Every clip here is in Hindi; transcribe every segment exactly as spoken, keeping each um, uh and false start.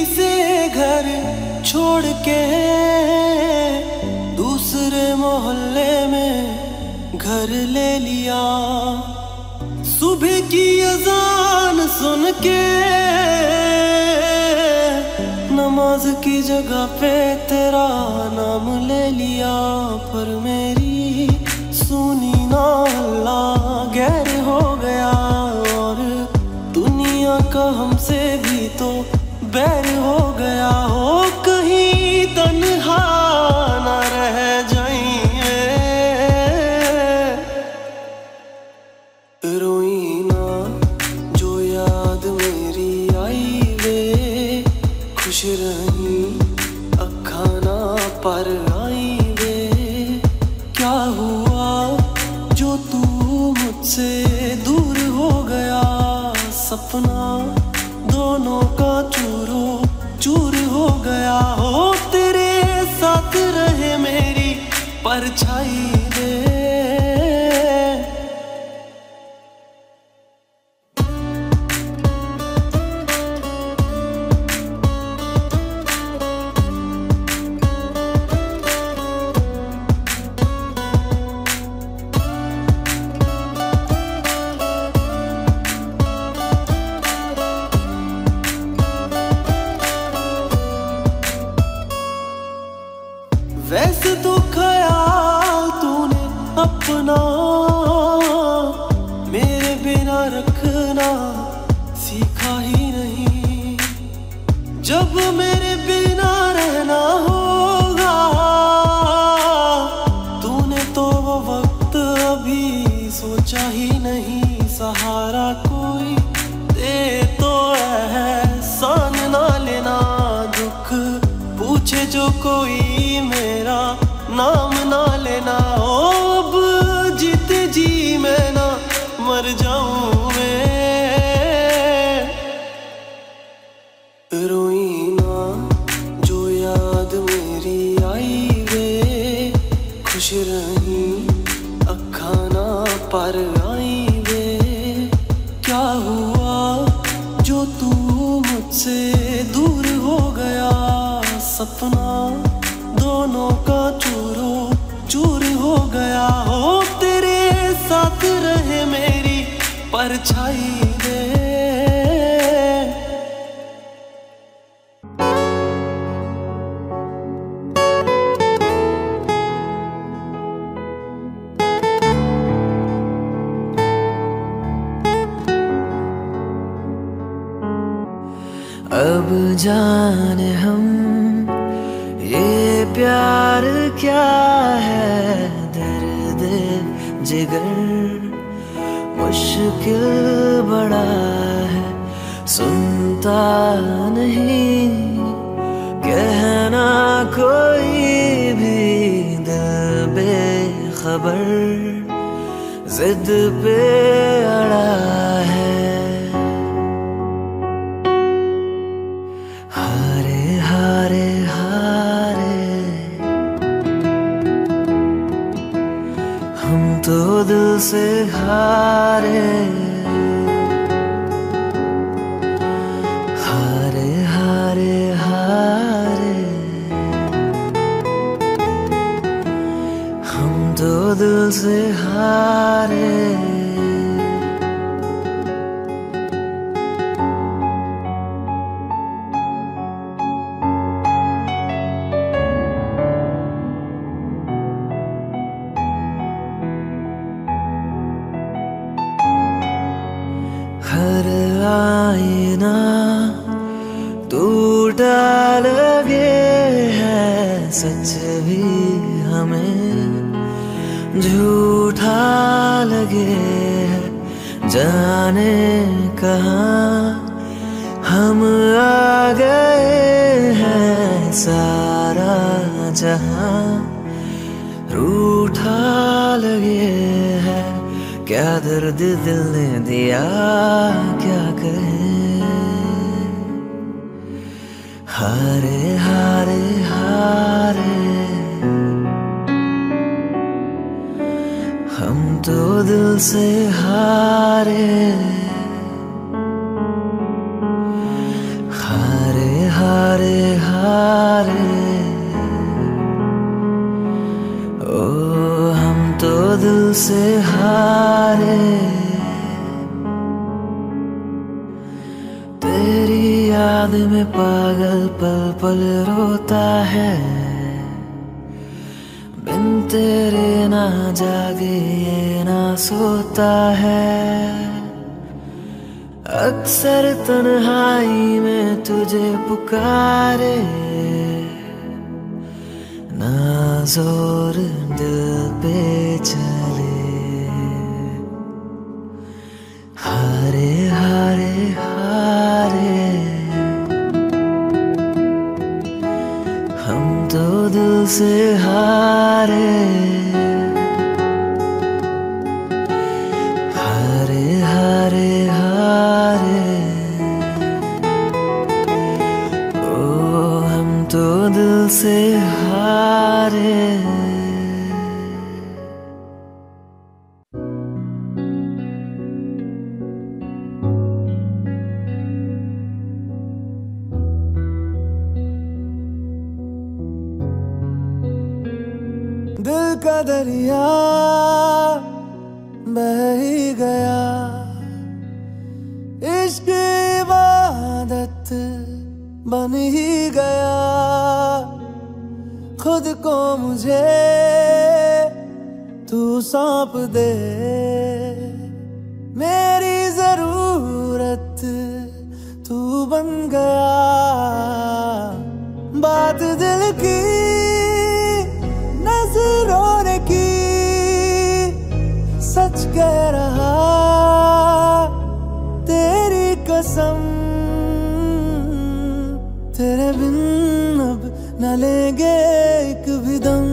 से घर छोड़ के दूसरे मोहल्ले में घर ले लिया। सुबह की अजान सुन के नमाज की जगह पे तेरा नाम ले लिया। पर मेरी सुनी ना अल्लाह गैर हो गया, और दुनिया का हमसे भी तो बैर हो गया। हो कहीं तन्हा ना रह जाइए, रोई ना जो याद मेरी आई वे, खुश रही अखा ना पर आई वे। क्या हुआ जो तू मुझसे दूर हो गया, सपना दोनों का चूरो चूर हो गया। हो तेरे साथ रहे मेरी परछाई वे। वैसे तो ख्याल तूने अपना मेरे बिना रखना सीखा ही नहीं। जब मेरे बिना रहना होगा तूने तो वो वक्त अभी सोचा ही नहीं। सहारा कोई दे तो एहसान ना लेना, दुख पूछे जो कोई मेरा नाम ना लेना। ओ अब जीते जी मैं ना मर जाऊं मैं, रोई ना जो याद मेरी आई वे, खुश रही अखा ना पर आई वे। क्या हुआ जो तू मुझसे दूर हो गया, सपना दोनों का चूरो चूर हो गया। हो तेरे साथ रहे मेरी परछाई वे। अब जाने हम ये प्यार क्या है, दर्द जिगर मुश्किल बड़ा है। सुनता नहीं कहना कोई भी, दिल बेखबर जिद पे अड़ा है। हारे हारे हारे हम तो दिल से हारे। हारे हारे हारे हम तो दिल से हारे। हर आईना टूटा लगे है, सच भी हमें झूठा लगे है। जाने कहाँ हम आ गए हैं, सारा जहां रूठा लगे है। क्या दर्द दिल ने दिया क्या कहे। हारे हारे हारे हम तो दिल से हारे। हारे हारे हारे। ओ हम तो दिल से हारे। तेरी याद में पागल पल पल रोता है। बिन तेरे ना जागे ये ना सोता है। अक्सर तन्हाई में तुझे पुकारे, ना जोर दिल पे चले। हारे हारे हारे हम तो दिल से हारे। हारे हारे हारे ओ हम तो दिल से हारे। दिल का दरिया बह ही गया, इश्क इबादत बन ही गया। खुद को मुझे तू सौंप दे, मेरी जरूरत तू बन गया। बात दिल की नजरों ने की, सच कह रहा तेरी कसम। तेरे बिन अब न लेंगे एक भी दम।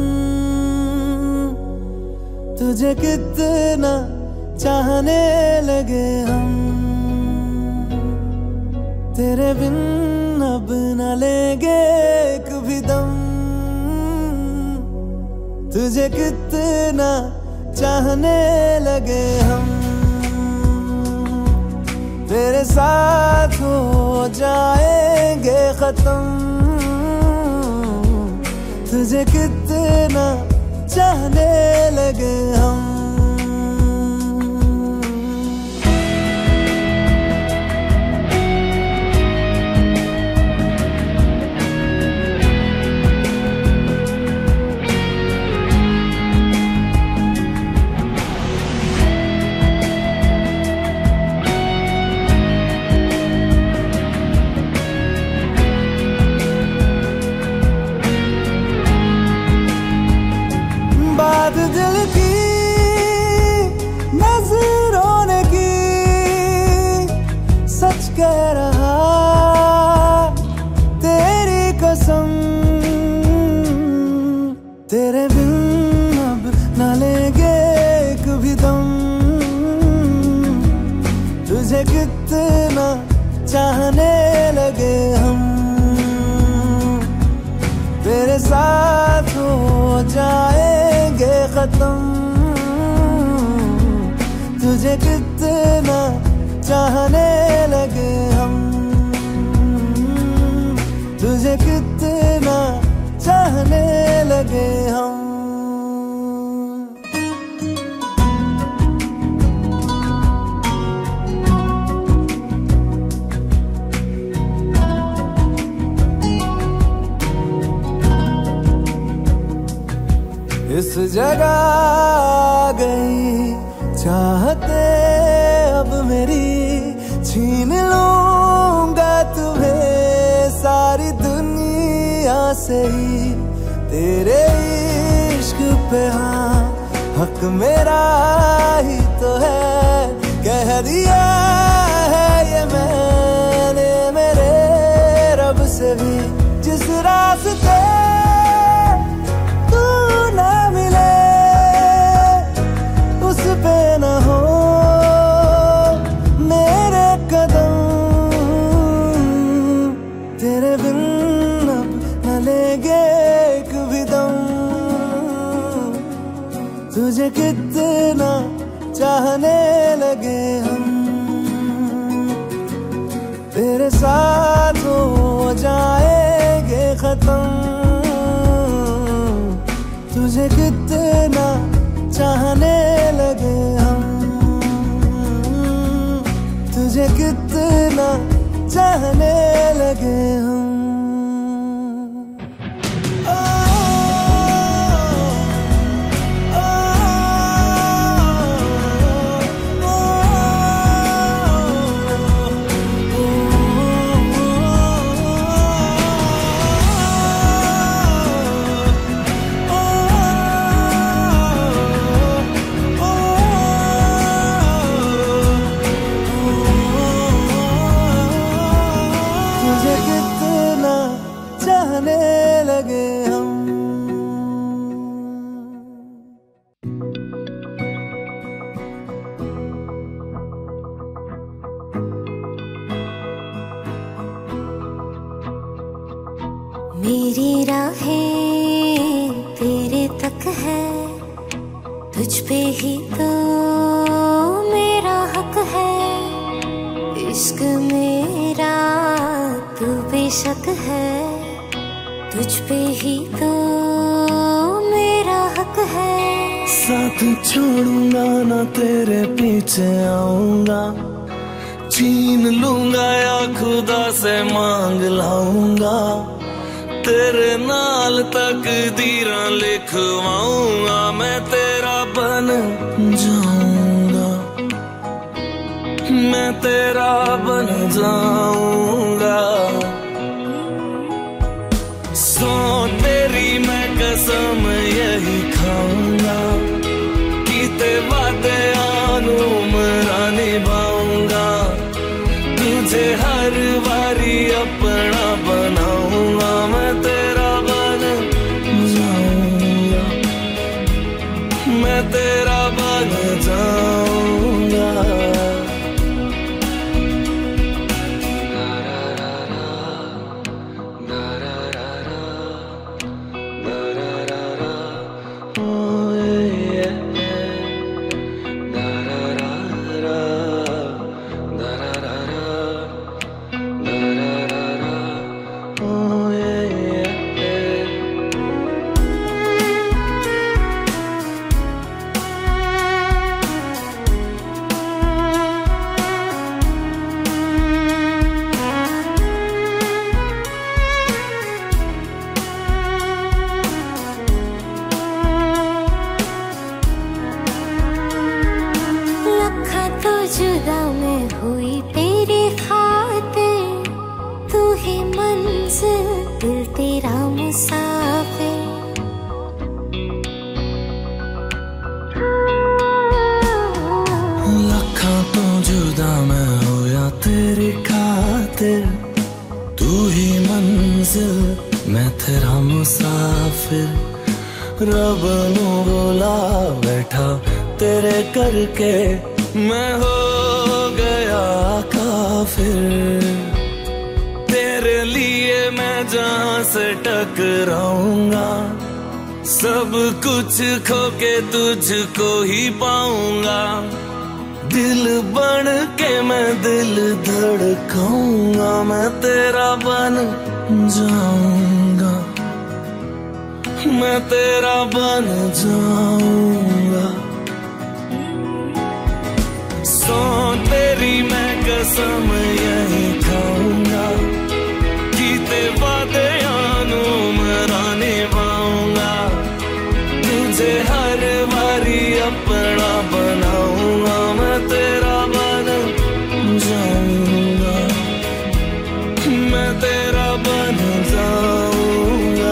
तुझे कितना चाहने लगे हम, तेरे बिन अब न लेंगे एक भी दम। तुझे कितना चाहने लगे हम, तेरे साथ हो जाएंगे खत्म। तुझे कितना चाहने लगे हम। बात दिल की नजरों ने की, सच कह रहा तेरी कसम। तेरे बिन अब न लेंगे एक भी दम। तुझे कितना चाहने लगे हम, तेरे साथ हो जाएंगे खत्म। तुझे कितना चाहने लगे हम, तुझे कितना चाहने लगे हम। इस जगह गई चाहते अब मेरी, छीन लूंगा तुम्हें सारी दुनिया से ही। तेरे इश्क पे हाँ हक मेरा ही तो है, कह दिया है ये मैंने मेरे रब से भी। जिस रास्ते पे न हो मेरे कदम, तेरे बिन अब न लेंगे एक भी दम। तुझे कितना चाहने लगे हम, तेरे साथ हो जाएंगे खत्म। खत्म, तुझे कितना चाहने लगे हम, तुझे कितना चाहने लगे हम। लगे हम। मेरी राहें तेरे तक है, तुझ पे ही तो मेरा हक है। इश्क मेरा तू बेशक है, तुझ पे ही तो मेरा हक है। साथ छोड़ूंगा ना तेरे पीछे आऊंगा, छीन लूंगा या खुदा से मांग लाऊंगा। तेरे नाल तकदीरां लिखवाऊंगा, मैं तेरा बन जाऊंगा, मैं तेरा बन जाऊंगा। सो तेरी मैं कसम यही खाऊंगा, कीते वादे आनू मरा निभाऊंगा। तुझे हर बारी अपना बनाऊंगा, मैं तेरा बन जाऊंगा, मैं तेरा बन जाऊंगा। जुदा मैं हुई तेरे खातिर, तू ही मंजिल दिल तेरा मुसाफिर। लखा तो जुदा मैं होया तेरी खातिर, तू ही मंजिल मैं तेरा मुसाफिर। रब नू बुला बैठा तेरे करके, मैं हो गया काफिर। तेरे लिए मैं जहां से टकराऊंगा, सब कुछ खो के तुझको ही पाऊंगा। दिल बन के मैं दिल धड़काऊंगा, मैं तेरा बन जाऊंगा, मैं तेरा बन जाऊंगा। सो तेरी मैं कसम यही खाऊंगा, कीते वादे आनू मरा निभाऊंगा। तुझे हर बारी अपना बनाऊंगा, मैं तेरा बन जाऊंगा, मैं तेरा बन जाऊंगा।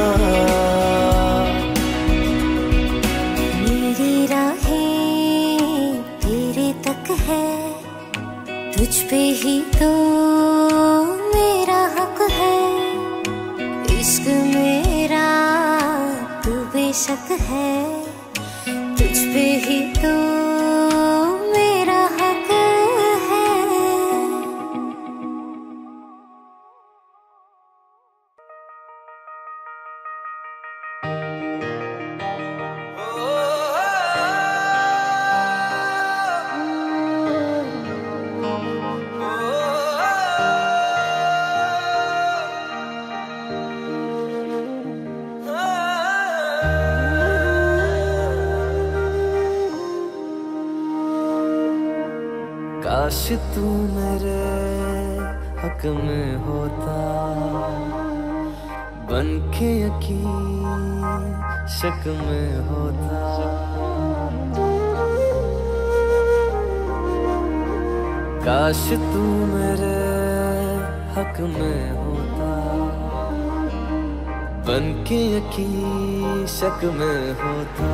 मेरी राहें तेरे तक है, तुझ पे ही तो मेरा हक है। इश्क मेरा तू बेशक है, तुझ पे ही तो मेरा हक है। तू मेरे हक में होता, बन के यकीन शक में होता। काश तू मेरे हक में होता, बन के यकीन शक में होता।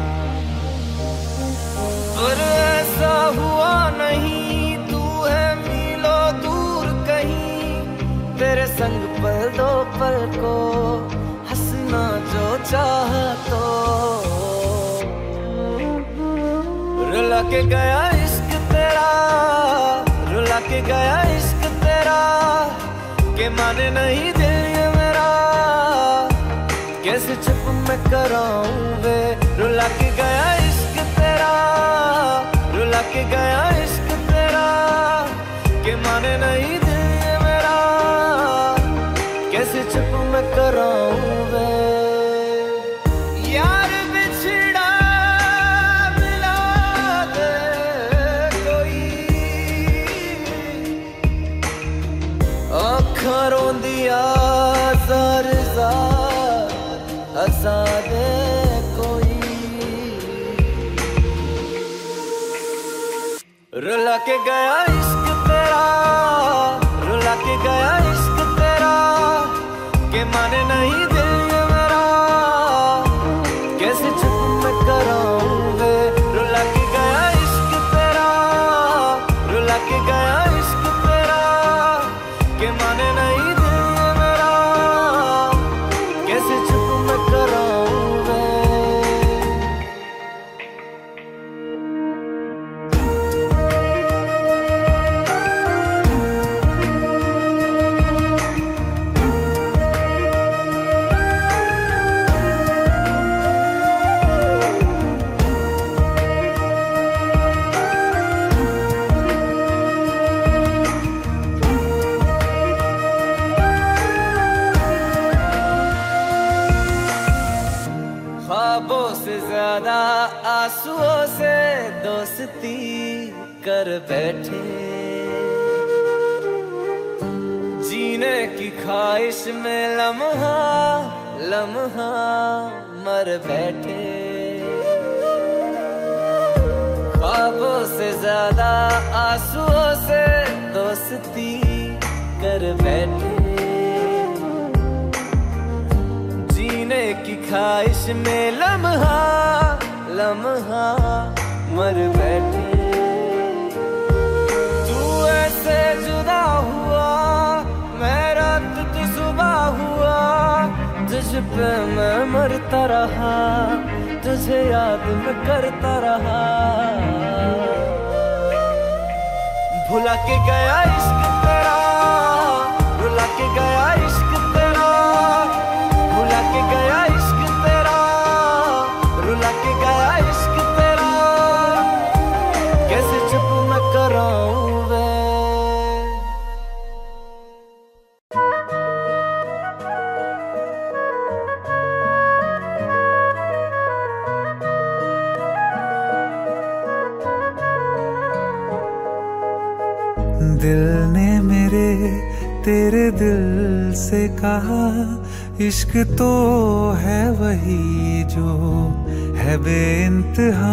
पर ऐसा हुआ नहीं, तू है मीलों दूर कहीं, तेरे संग पल दो पल को हंसना जो चाह तो। रुला के गया इश्क तेरा, रुला के गया इश्क तेरा, के माने नहीं दिल ये मेरा, कैसे चुप मैं कराऊं वे। रुला के गया इश्क तेरा, रुला के गया इश्क तेरा, के माने नहीं दिल ये मेरा, कैसे चुप मैं कराऊं वे। यार बिछड़ा मिला दे कोई, आँखां रोंदिया ज़ार ज़ार हंसा दे कोई। रुला के गया इश्क तेरा, रुला के गया इश्क तेरा, के माने नहीं दिल ये मेरा, कैसे चुप मैं कराऊं वे। रुला के गया इश्क तेरा, रुला के गया इश्क तेरा, के माने नहीं दिल ये मेरा, कैसे चुप मैं कराऊं वे। ख्वाबों से ज्यादा आंसुओं से दोस्ती कर बैठे, जीने की ख्वाहिश में लम्हा लम्हा मर बैठे। ख्वाबों से ज्यादा आंसुओं से दोस्ती कर बैठे, जीने की ख्वाहिश में लम्हा लम्हा मर बैठे। तू ऐसे जुदा हुआ, मैं रात तू सुबह हुआ, तुझ पे मैं मरता रहा, तुझे याद मैं करता रहा। भुला के गया इश्क तेरा, रुला के गया इश्क तेरा, भुला के गया इश्क तेरा, रुला के गया इश्क तेरा, कैसे चुप मैं कराऊं वे। दिल ने मेरे तेरे दिल से कहा, इश्क तो है वही जो है बेइंतहा।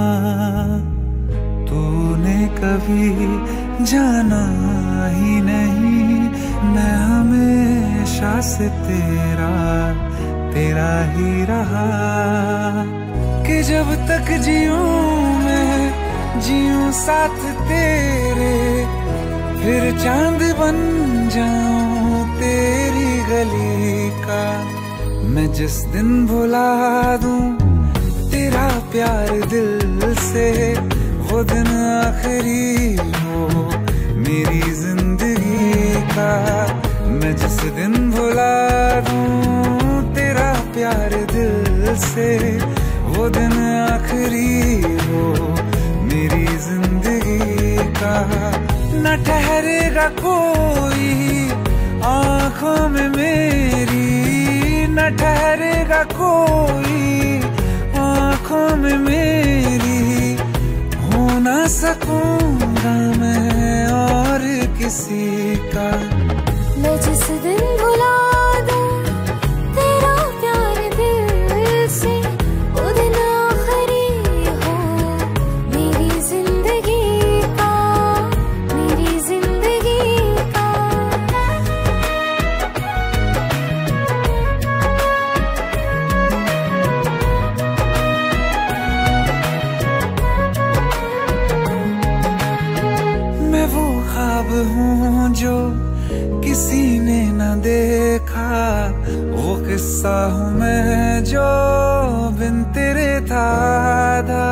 तूने कभी जाना ही नहीं, मैं हमेशा से तेरा तेरा ही रहा। कि जब तक जीऊं मैं जीऊं साथ तेरे, फिर चांद बन जाऊं तेरी गली का। मैं जिस दिन भुला दूं तेरा प्यार दिल से, वो दिन आखिरी हो मेरी जिंदगी का। मैं जिस दिन भुला दूं तेरा प्यार दिल से, वो दिन आखिरी हो मेरी जिंदगी का। न ठहरेगा कोई आँखों में मेरी, न ठहरेगा कोई आँखों में मेरी। हो ना सकूंगा मैं किसी का। मैं जिस दिन भुला दूं तेरा प्यार दिल से, वो दिन आखिरी हो मेरी जिंदगी का, मेरी जिंदगी का। मैं वो ख्वाब हूँ जो किसी ने न देखा, वो किस्सा हूँ मैं जो बिन तेरे था आधा।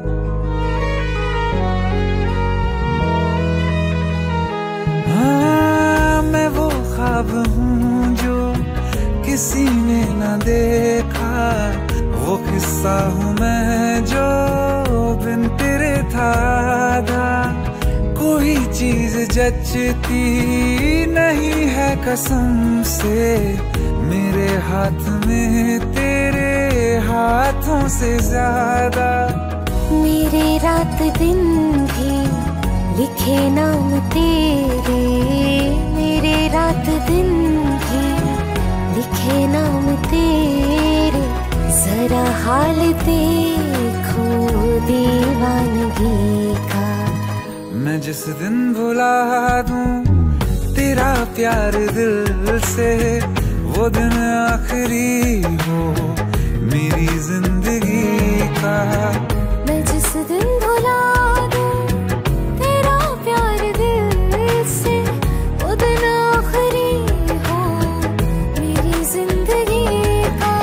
हाँ मैं वो ख्वाब हूँ जो किसी ने न देखा, वो किस्सा हूँ मैं जो बिन तेरे था आधा। कोई चीज जचती नहीं है कसम से, मेरे हाथ में तेरे हाथों से ज्यादा। मेरे रात दिन भी लिखे नाम तेरे, मेरे रात दिन भी लिखे नाम तेरे। जरा हाल देखो दीवानगी का। मैं जिस दिन भुला दूं तेरा प्यार दिल से, वो दिन आखिरी हो मेरी जिंदगी का। मैं जिस दिन भुला दूं तेरा प्यार दिल से, वो दिन आखिरी हो मेरी जिंदगी का।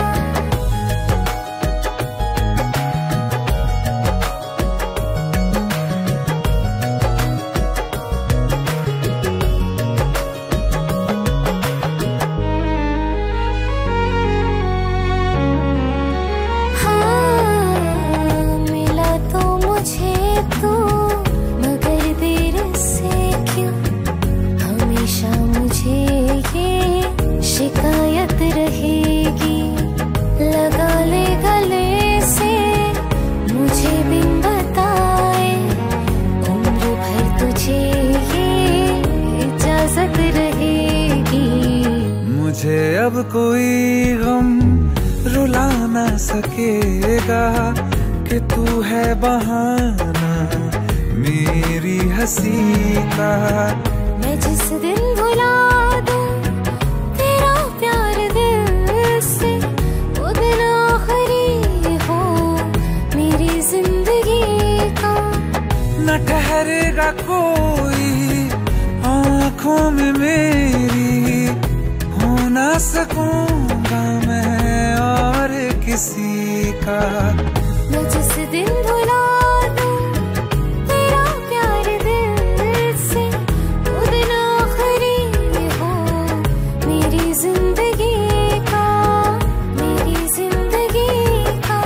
शिकायत रहेगी लगा ले गले से, मुझे बिन बताए उम्र भर तुझे ये इजाजत रहेगी। मुझे अब कोई गम रुला ना सकेगा कि तू है बहाना मेरी हंसी का। मैं जिस दिन भुला दूं तेरा प्यार दिल से, वो दिन आखिरी हो मेरी जिंदगी का। न ठहरेगा कोई आँखों में मेरी, हो ना सकूंगा मैं और किसी का। मैं जिस दिन भुला दूं तेरा प्यार दिल से, वो दिन आखिरी हो मेरी जिंदगी का, मेरी जिंदगी का।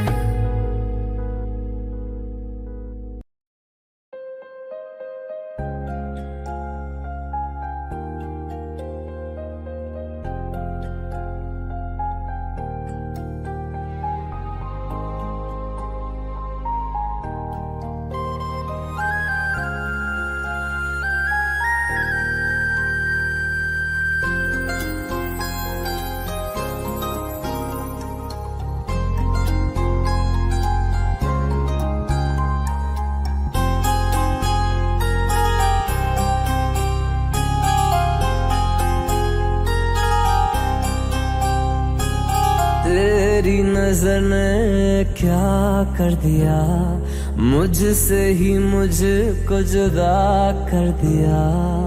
तेरी नजर ने क्या कर दिया, मुझसे ही मुझको जुदा कर दिया।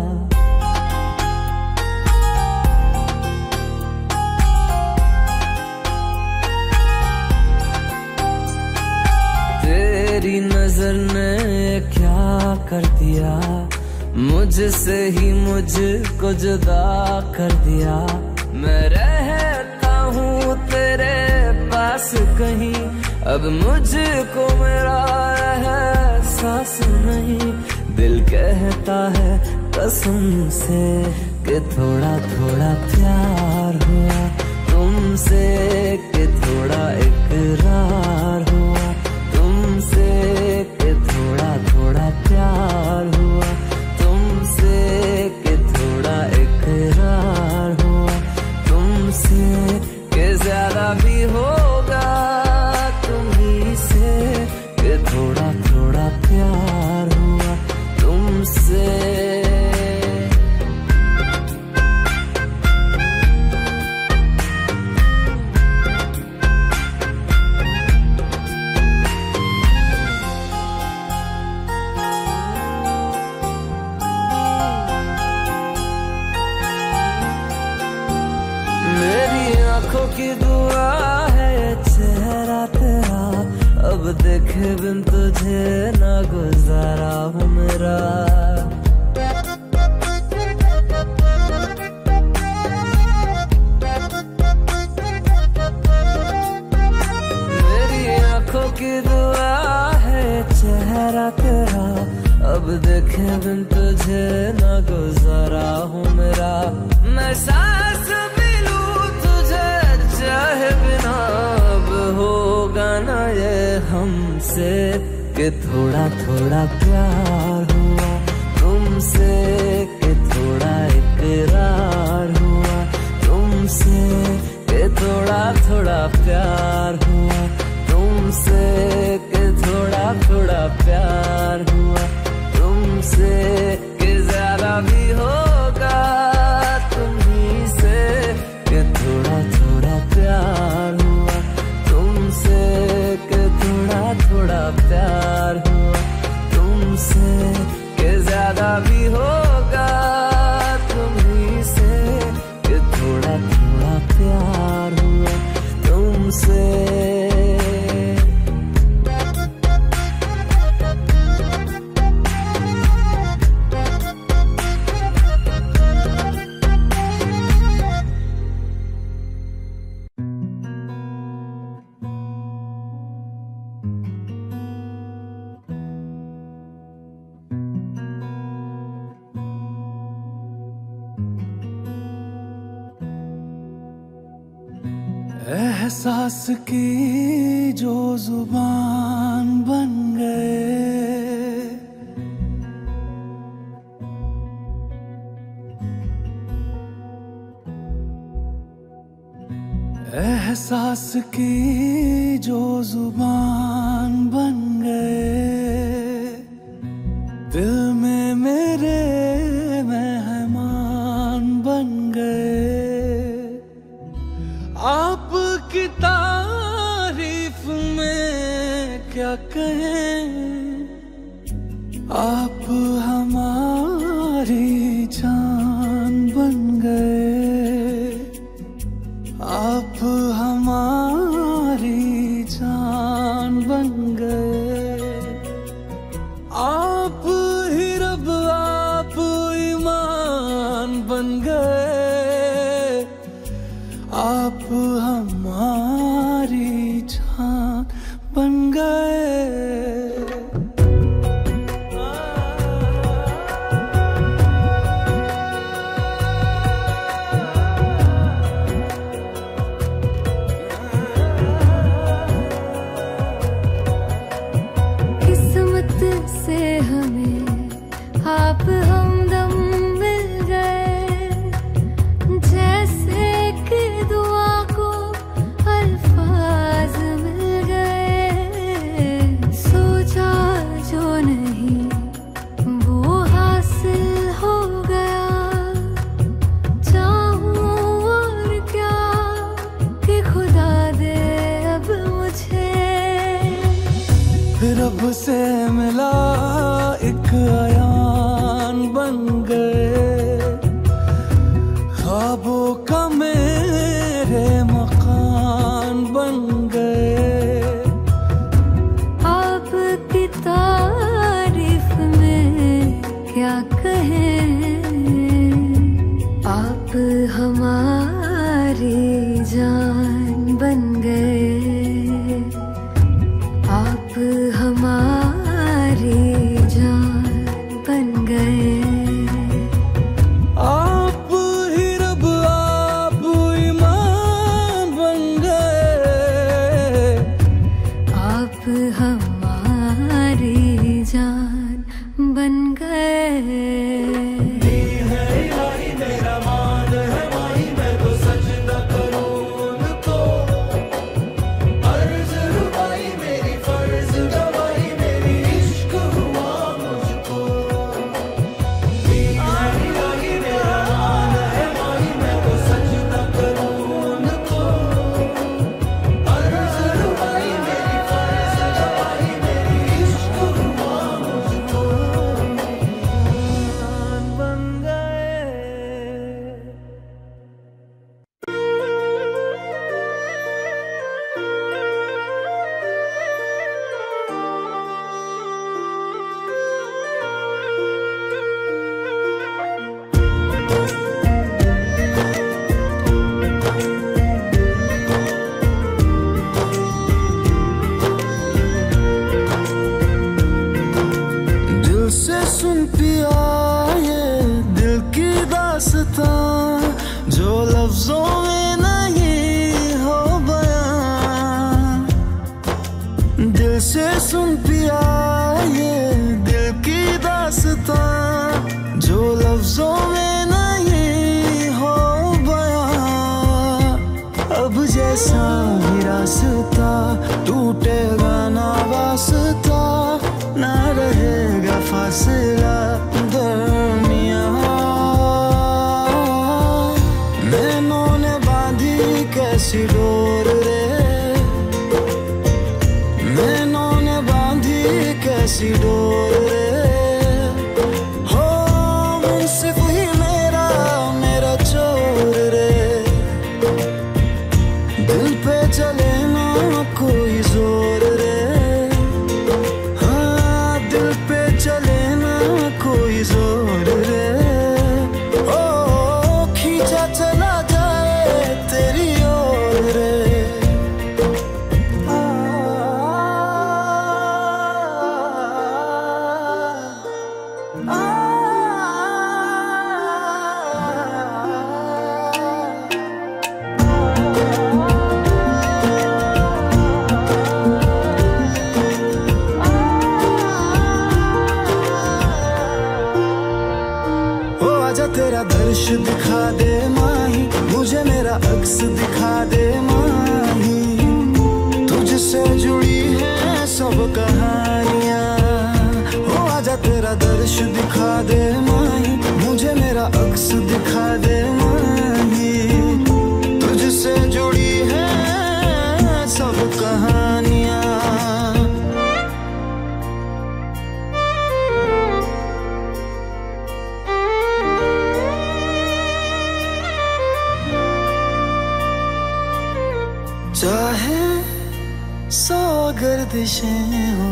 तेरी नजर ने क्या कर दिया, मुझसे ही मुझको जुदा कर दिया। मैं रहता हूँ तेरे पास कहीं, अब मुझको मेरा एहसास नहीं। दिल कहता है कसम से कि थोड़ा थोड़ा प्यार हुआ तुमसे, कि थोड़ा इकरार हुआ तुमसे, कि थोड़ा थोड़ा प्यार हुआ तुमसे। देखे बिन तुझे ना गुजारा हूँ मेरा। मेरी आंखों की दुआ है चेहरा तेरा, अब देखे बिन तुझे ना गुजारा हूँ मेरा। मैं सांस भी लूं तुझे चाहे बिना, अब होगा ना ये हमसे कि थोड़ा थोड़ा प्यार हुआ तुमसे, कि थोड़ा इकरार हुआ तुमसे, कि थोड़ा थोड़ा प्यार हुआ तुमसे, कि थोड़ा थोड़ा प्यार हुआ तुमसे, कि ज्यादा भी होगा तुम्ही से, कि थोड़ा थोड़ा प्यार हुआ तुमसे, कि थोड़ा थोड़ा प्यार हुआ तुमसे, कि ज्यादा भी होगा तुम्ही से, कि थोड़ा थोड़ा प्यार हुआ तुमसे। एहसास की जो जुबान बन गए, एहसास की जो जुबान बन गए, दिल में मेरे मेहमान बन गए। आपकी तारीफ में क्या कहें, आप हमारी जान बन गए, आप हमारी जान बन गए। आप ही रब आप ईमान बन गए, आप हमारी जान बन गए। किस्मत से हमें आप हमदम मिल गए, जैसे कि दुआ को अल्फाज मिल गए। सोचा जो नहीं वो हासिल हो गया, चाहूं और क्या कि खुदा दे अब मुझे। रब से मिला एक अयान बन गए, ख्वाबों का मेरे मकान बन गए। आपकी तारीफ में क्या कहें, आप हमारी जान बन गए, आप हमारी जान सुन पिया ये दिल की दास्तां, जो लफ्जों में नहीं हो बयां। दिल से सुन पिया ये दिल की दास्तां, जो लफ्जों में नहीं हो बयां। अब जैसा ही रास्ता टूटेगा ना वास्ता, ना रहेगा फासला दरमियां। नैनों ने बांधी कैसी डोर रे, नैनों ने बांधी कैसी डोर रे। हो मुंसिफ ही मेरा मेरा चोर रे, दिल पे चले ना कोई जोर रे। जोर रे ओ खींचा चला जाए तेरी ओर रे। आ, आ, आ, तेरा दर्श दिखा दे माही, मुझे मेरा अक्स दिखा दे माही। तुझसे जुड़ी है सब कहानियां। हो आजा तेरा दर्श दिखा दे माही, मुझे मेरा अक्स दिखा दे माही। तुझसे जुड़ी है सब कहानियां। चाहे सौ गर्दिशें हो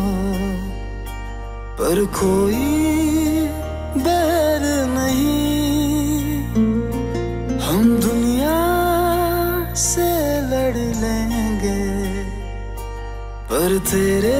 पर कोई बैर नहीं। हम दुनिया से लड़ लेंगे पर तेरे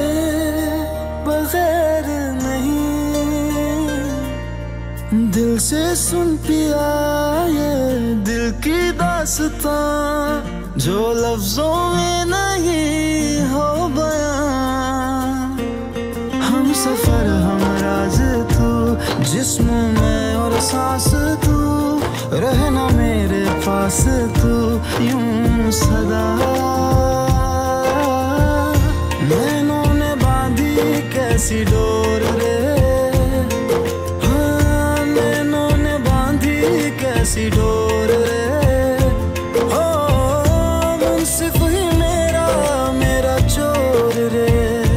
बगैर नहीं। दिल से सुन पिया ये दिल की दास्तां, जो लफ्जों में नहीं हो बयां। हम सफर हम राज तू, जिस्म में और सांस तू, रहना मेरे पास तू यूं सदा। नैनों ने बांधी कैसी डोर रे, हाँ नैनों ने बांधी कैसी डोर रे। सिर्फ ही मेरा मेरा चोर रे,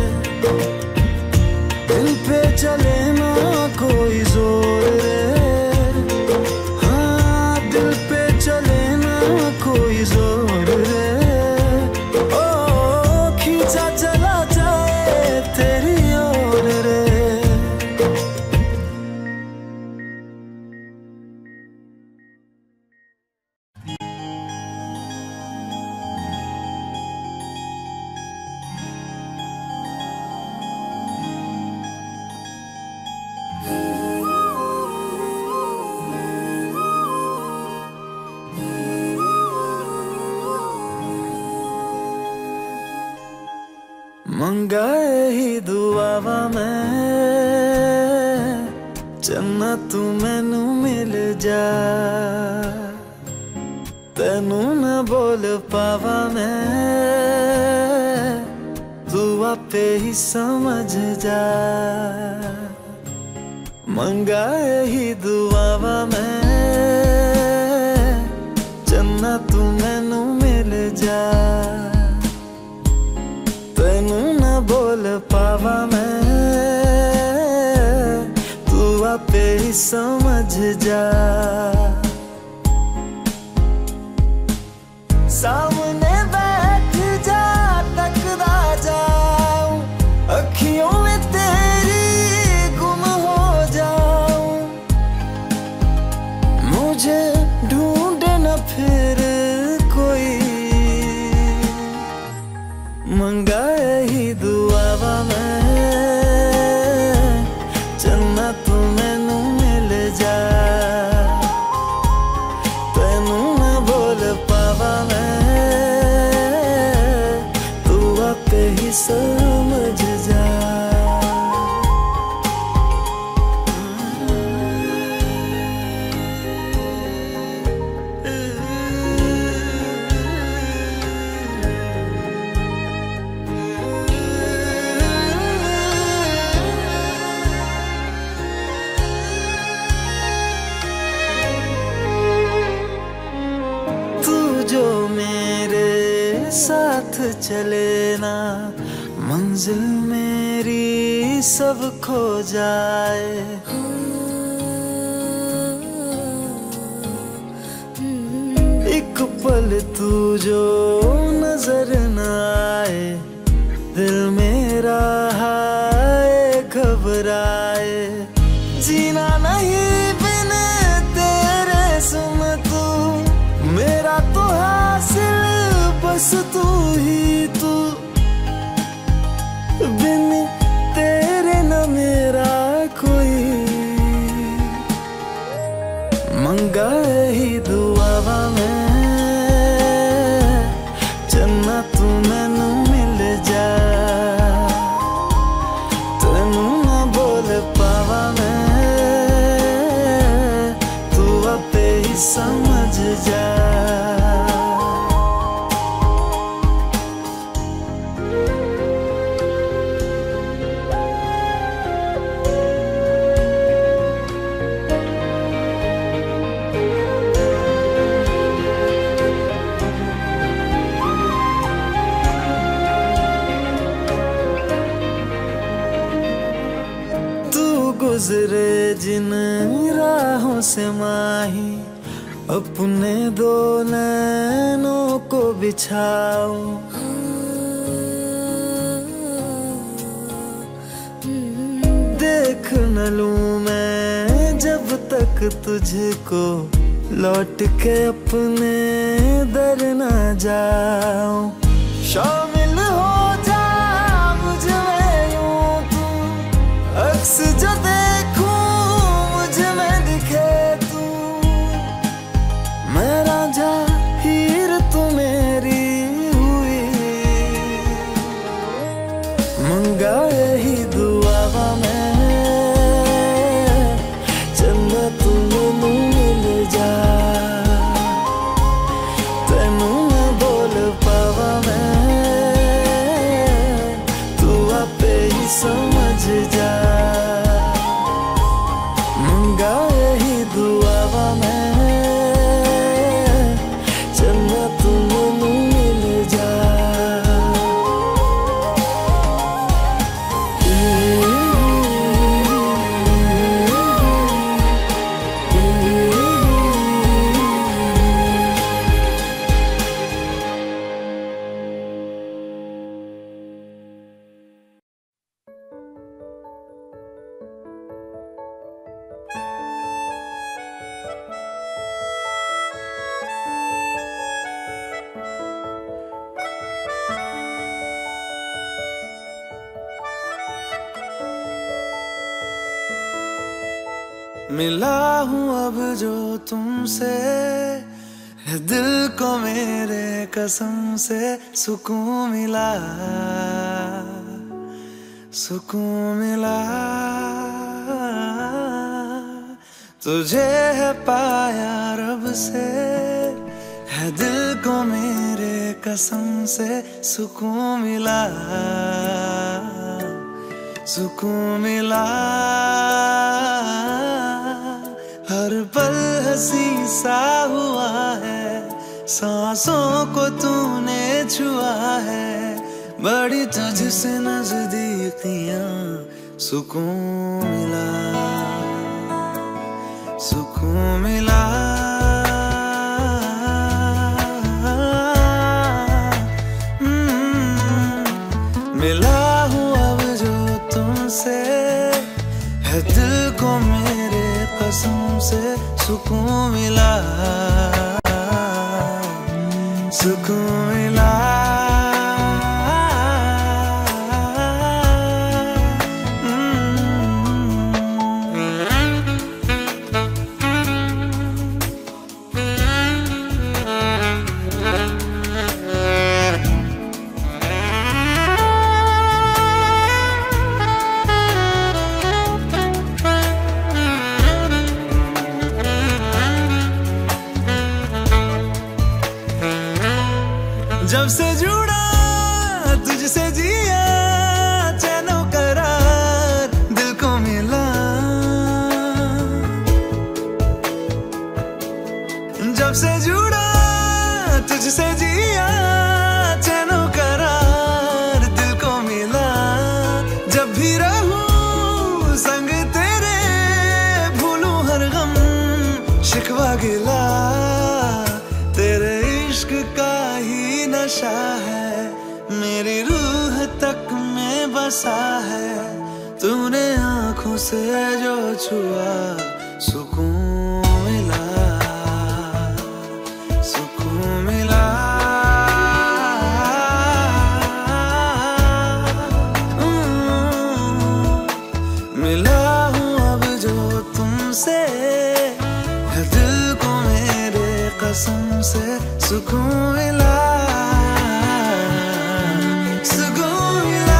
दिल पे चले ना कोई जोर रे। हाँ दिल पे चले ना कोई जोर रे। ओ खींचा चला जाए तेरी ओर रे। मंगाए ही दुआवा मैं चन्ना तू मैनू मिल जा। तेनू न बोल पावा मैं तू आपे ही समझ जा। मंगाए ही दुआवा मैं चन्ना तू मैनू मिल जा। तेनू न बोल पावा मैं तू आपे ही समझ जा। सामने बैठ जा तकदा जाऊं, अखियों में तेरी गुम हो जाऊं। मुझे ढूंढे न फिर कोई, मंगाए ही दुआवा मैं चन्ना तू मैं समझ जा। जो मेरे साथ चले ना, मंजिल मेरी सब खो जाए। एक पल तू जो नजर न आए, दिल मेरा हाय घबराए। जीना नहीं बिन तेरे सुन तू, मेरा तो हासिल बस तू ही तू। बिन तेरे न मेरा कोई, मंगा ही दुआवा में चन्ना तू मैनू मिल जा। तेनू ना बोल पावा मैं, तू आपे ही समझ जा। गुजरे जिन राहों से माही, अपने दो नैनों को बिछाओ। देख न लूं मैं जब तक तुझको, लौट के अपने दर न जाओ। शामिल हो जा मुझ में यूं तू, अक्स जो देखूं मुझ में दिखे तू। मैं रांझा हीर तू मेरी हुई, मंगा यही दुआवा मैं चंदा तू मैनू मिल जा। तेनू ना बोल पावा मैं, तू आपे ही समझ जा। मंगा यही दुआवा मैं चन्ना तू मैनू मिल जा। मिला हूँ अब जो तुमसे, है दिल को मेरे कसम से सुकून मिला, सुकून मिला। तुझे है पाया रब से, है दिल को मेरे कसम से सुकून मिला, सुकून मिला। हर पल हंसी सा हुआ है, सांसों को तूने छुआ है। बड़ी तुझसे नजदीकियां, सुकून मिला, सुकून मिला। मिला हूँ अब जो तुमसे, है दिल को मेरे कसम से सुकून मिला, सुकून मिला। से जिया चैनो करार दिल को मिला, जब से जुड़ा तुझसे जिया चैनो करार दिल को मिला। जब भी रहूं संग तेरे भूलूं हर गम शिकवा गिला, तेरे इश्क का ही नशा है मेरी रूह तक में बसा है। तूने आंखों से जो छुआ सुकून मिला, सुकून मिला। मिला हूँ अब जो तुमसे है दिल को मेरे कसम से सुकून मिला, सुकून मिला।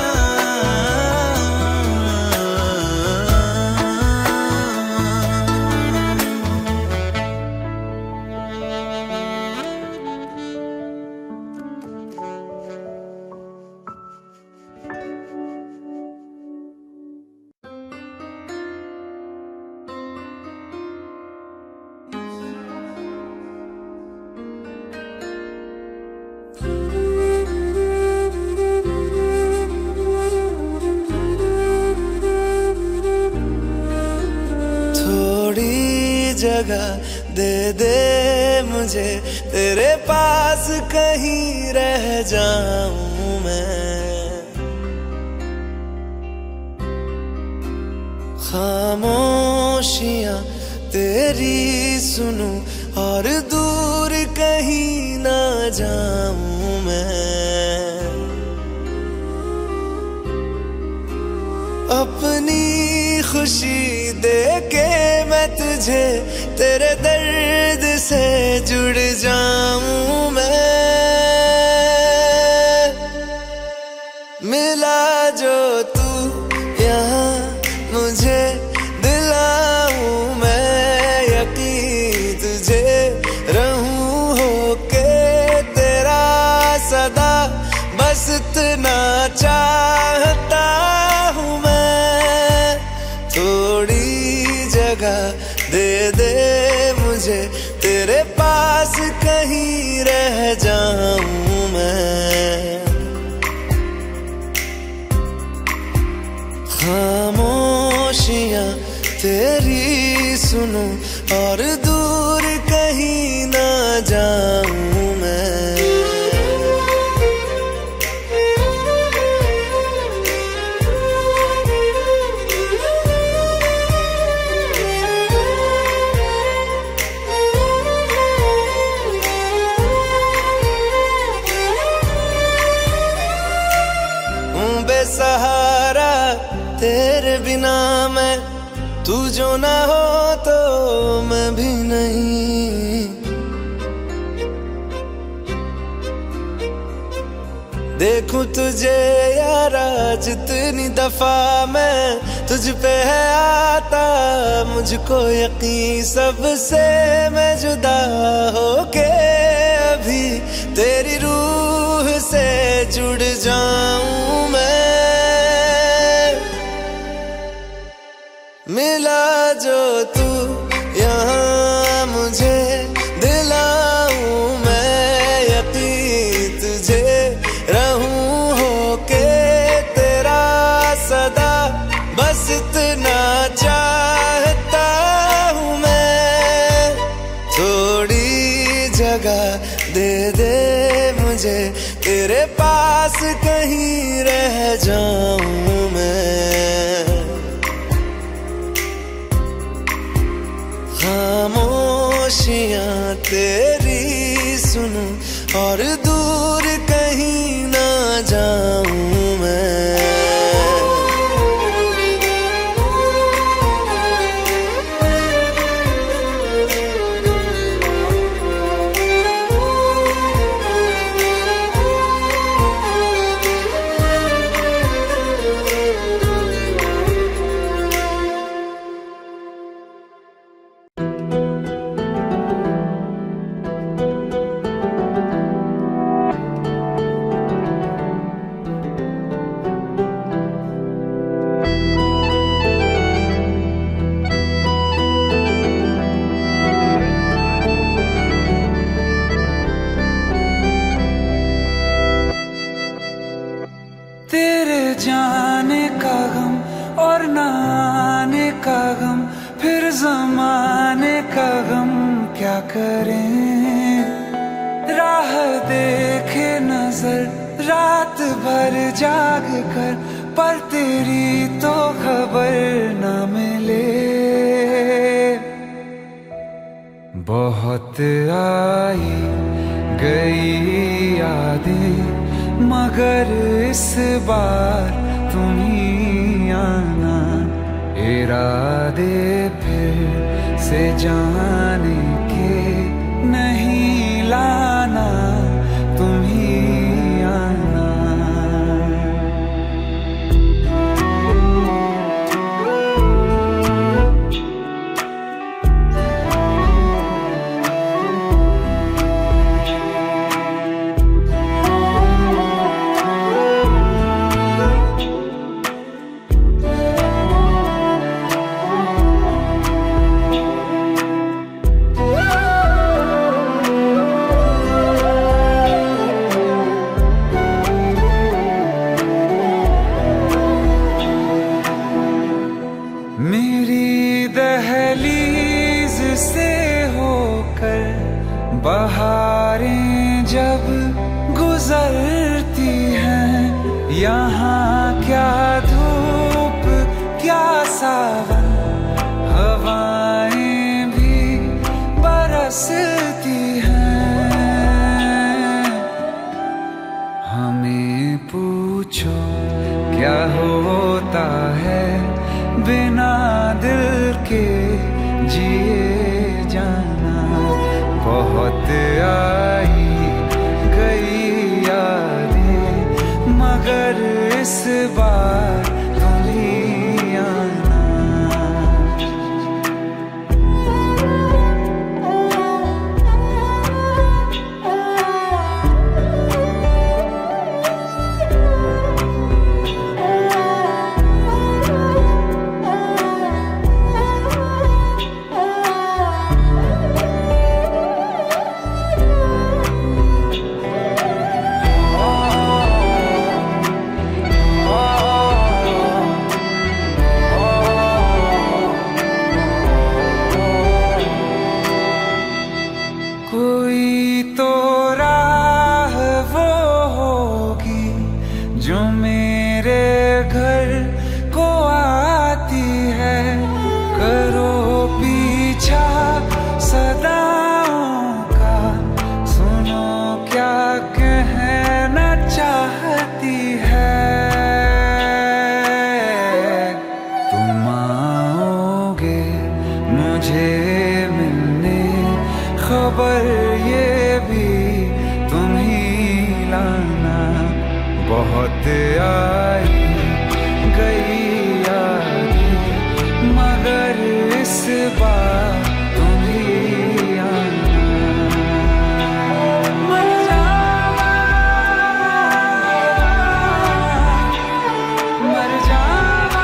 जगह दे दे मुझे तेरे पास कहीं रह जाऊं मैं, खामोशियां तेरी सुनूं और दूर कहीं ना जाऊं मैं। अपनी खुशी दे के मैं तुझे तेरे दर्द से जुड़ जाऊं मैं। मिला जो तू यहाँ मुझे दिलाऊं मैं यकीन तुझे रहूं होके तेरा सदा, बस इतना चाहता हूँ मैं। थोड़ी जगह दे दे मुझे तेरे पास कहीं रह जाऊं मैं, खामोशियां तेरी सुनूं और दूर कहीं ना जाऊं मैं। सहारा तेरे बिना मैं, तू जो ना हो तो मैं भी नहीं। देखूं तुझे यारा जितनी दफा मैं तुझ पे है आता मुझको यकीन, सबसे मैं जुदा होके अभी तेरी रूह से जुड़ जाऊं मैं। मिला जो तू यहाँ मुझे दिलाऊं मैं यकीन तुझे रहूं होके तेरा सदा, बस इतना चाहता हूँ मैं। थोड़ी जगह दे दे मुझे तेरे पास कहीं रह जाऊं मैं, खामोशियां तेरी सुनूं और दूर कहीं ना जाऊं मैं। तेरे जाने का गम और ना आने का गम, फिर जमाने का गम क्या करें। राह देखे नजर रात भर जाग कर, पर तेरी तो खबर न मिले। बहुत आई गई यादें, मगर इस बार तुम ही आना। इरादे फिर से जाने के नहीं लाना, तुम ही आना। बहारें जब गुजरती हैं, यहाँ क्या धूप क्या सावन, हवाएं भी बरसती हैं। हमें पूछो क्या होता है बिना दिल के जिए जाना। बहुत आई गई यादें, मगर इस बार तुम ही आना। खबर ये भी तुम ही लाना। बहुत आई गई यादें, मगर इस बार तुम ही आना। मर जावा मर जावा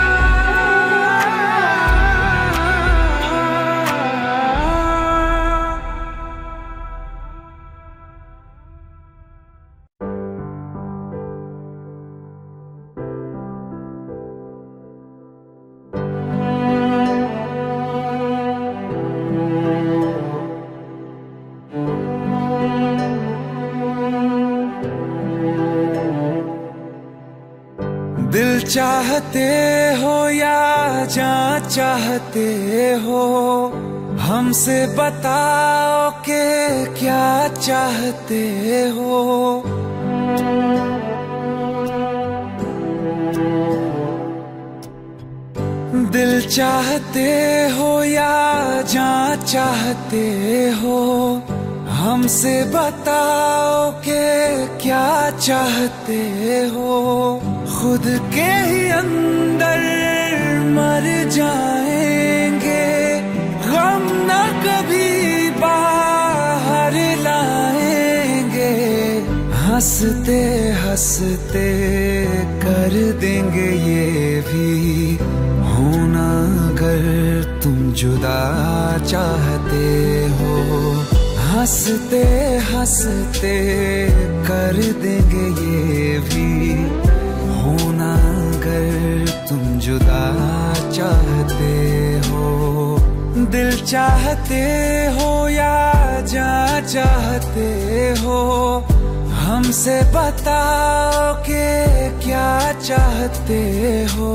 दिल चाहते हो या जान चाहते हो, हमसे बताओ कि क्या चाहते हो। दिल चाहते हो या जान चाहते हो, हमसे बताओ कि क्या चाहते हो। खुद के ही अंदर मर जाएंगे, गम न कभी बाहर लाएंगे। हंसते हंसते कर देंगे ये भी, होना अगर तुम जुदा चाहते हो। हंसते हंसते कर देंगे ये भी, दिल चाहते हो या जान चाहते हो, हमसे बताओ कि क्या चाहते हो।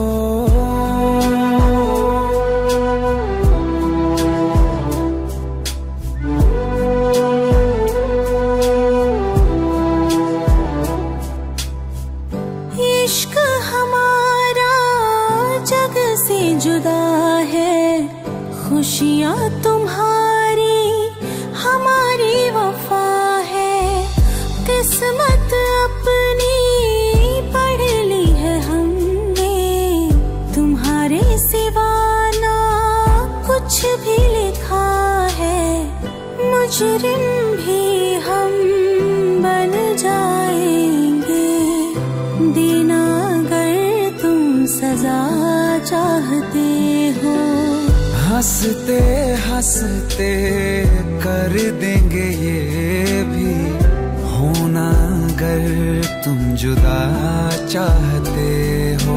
इश्क हमारा जग से जुदा है, खुशियाँ तुम्हारी हमारी वफा है। किस्मत अपनी पढ़ ली है हमने, तुम्हारे सिवा ना कुछ भी लिखा है। मुजरिम भी हम बन जाएंगे, देना अगर तुम सजा चाहते हो। हंसते हंसते कर देंगे ये भी, होना अगर तुम जुदा चाहते हो।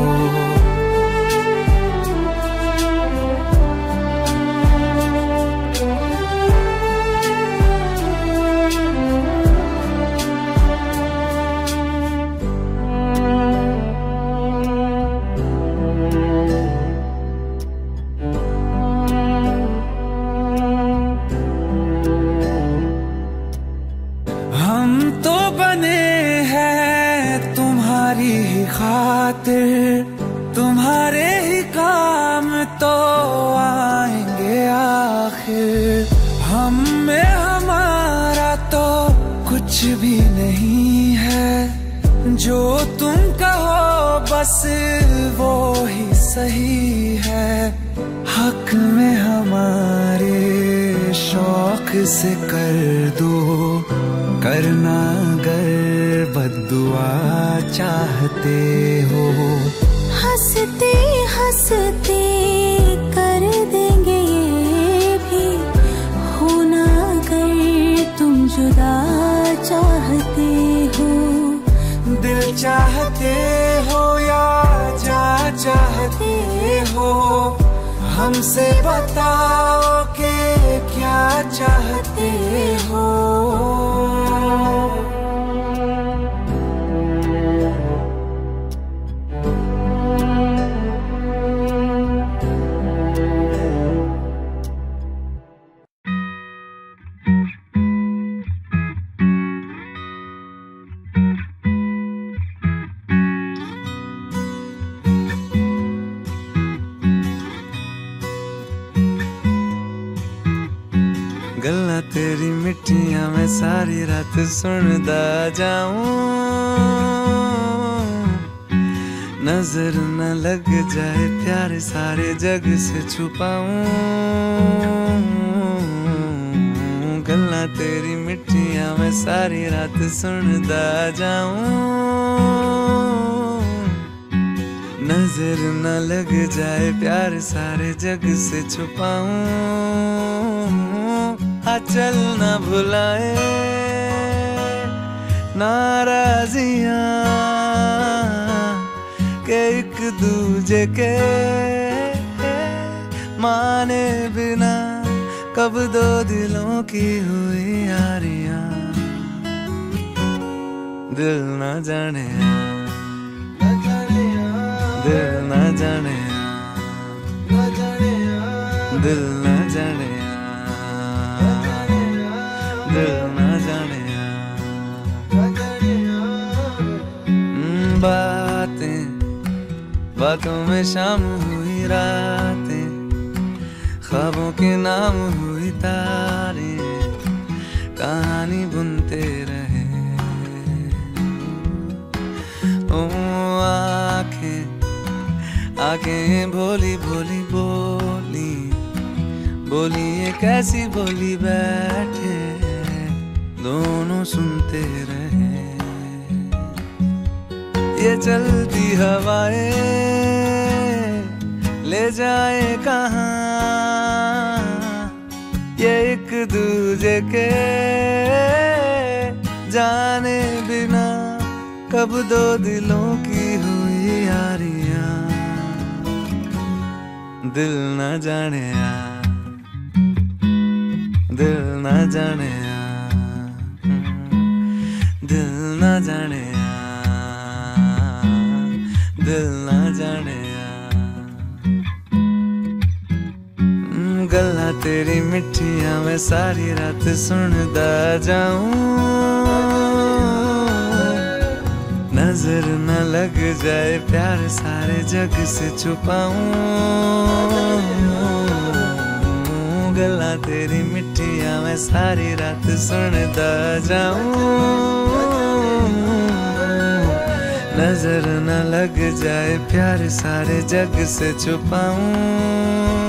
खातिर तुम्हारे ही काम तो आएंगे आखिर। हम में हमारा तो कुछ भी नहीं है, जो तुम कहो बस वो ही सही है। हक में हमारे शौक से कर दो, करना अगर बद्दुआ चाहते हो। हंसते हंसते कर देंगे ये भी, होना अगर तुम जुदा चाहते हो। दिल चाहते हो या जा चाहते हो, हमसे बताओ कि क्या चाहते हो। गल्ला तेरी मिठियां मैं सारी रात सुनदा जाऊं, नजर न लग जाए प्यारे सारे जग से छुपाऊं। गल्ला तेरी मिठियां मैं सारी रात सुनदा जाऊं, नजर न लग जाए प्यार सारे जग से छुपाऊं। आ चल न भुलाए नाराजियां के एक दूजे के माने बिना, कब दो दिलों की हुई यारियां। दिल न जाने दिल न जाने दिल न जाने दिल न जाने। बातें बातों में शाम हुई रातें, ख्वाबों के नाम हुई तारें, कहानी बुनते रहे। ओ आंखें आंखें भोली भोली बोली बोली, ये कैसी बोली बैठे दोनों सुनते रहे। ये चलती हवाएं ले जाए कहाँ, ये एक दूजे के जाने बिना, कब दो दिलों की हुई यारियां। दिल न जाने यार ना जाने दिल ना जाने दिल ना जाने गल्ला तेरी मिठियां मैं सारी रात सुनदा जाऊं नजर न लग जाए प्यार सारे जग से छुपाऊं गल्ला तेरी मिठियां मैं सारी रात सुनदा जाऊं नजर न लग जाए प्यार सारे जग से छुपाऊं